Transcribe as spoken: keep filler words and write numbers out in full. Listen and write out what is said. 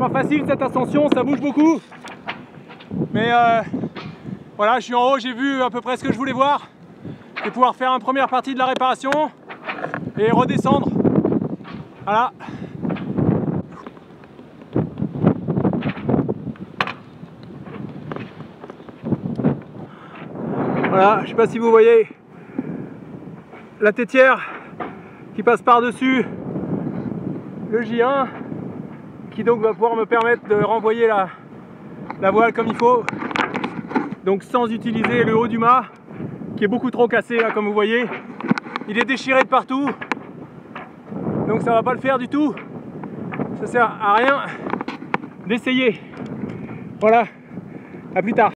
pas facile cette ascension, ça bouge beaucoup. Mais euh, voilà, je suis en haut, j'ai vu à peu près ce que je voulais voir. Et pouvoir faire une première partie de la réparation et redescendre. Voilà. Voilà, je ne sais pas si vous voyez la tétière qui passe par-dessus le J un, qui donc va pouvoir me permettre de renvoyer la, la voile comme il faut, donc sans utiliser le haut du mât qui est beaucoup trop cassé là, comme vous voyez. Il est déchiré de partout, donc ça va pas le faire du tout. Ça sert à rien d'essayer. Voilà, à plus tard.